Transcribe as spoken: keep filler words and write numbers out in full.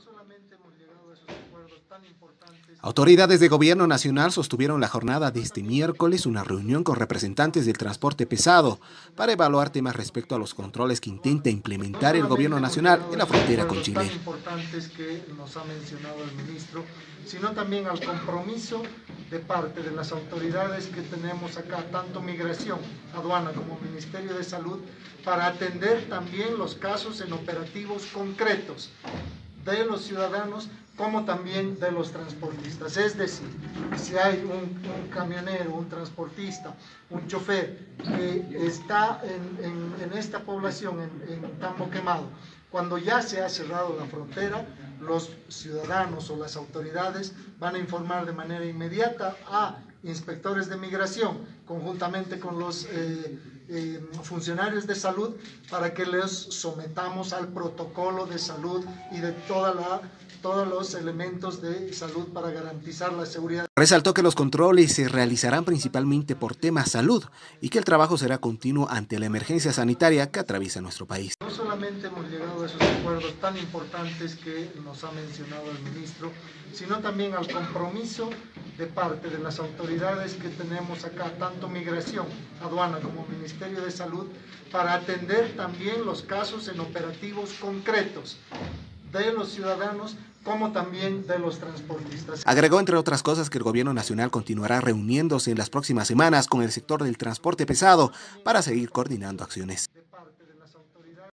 Autoridades de gobierno nacional sostuvieron la jornada de este miércoles una reunión con representantes del transporte pesado para evaluar temas respecto a los controles que intenta implementar el gobierno nacional en la frontera con Chile. Tan importantes que nos ha mencionado el ministro, sino también al compromiso de parte de las autoridades que tenemos acá, tanto Migración, Aduana como Ministerio de Salud, para atender también los casos en operativos concretos de los ciudadanos como también de los transportistas. Es decir, si hay un, un camionero, un transportista, un chofer que está en, en, en esta población, en, en Tambo Quemado, cuando ya se ha cerrado la frontera, los ciudadanos o las autoridades van a informar de manera inmediata a inspectores de migración, conjuntamente con los eh, eh, funcionarios de salud, para que les sometamos al protocolo de salud y de toda la, todos los elementos de salud para garantizar la seguridad. Resaltó que los controles se realizarán principalmente por temas salud y que el trabajo será continuo ante la emergencia sanitaria que atraviesa nuestro país. No solamente hemos llegado a esos acuerdos tan importantes que nos ha mencionado el ministro, sino también al compromiso de parte de las autoridades que tenemos acá, tanto Migración, Aduana como Ministerio de Salud, para atender también los casos en operativos concretos de los ciudadanos como también de los transportistas. Agregó, entre otras cosas, que el gobierno nacional continuará reuniéndose en las próximas semanas con el sector del transporte pesado para seguir coordinando acciones.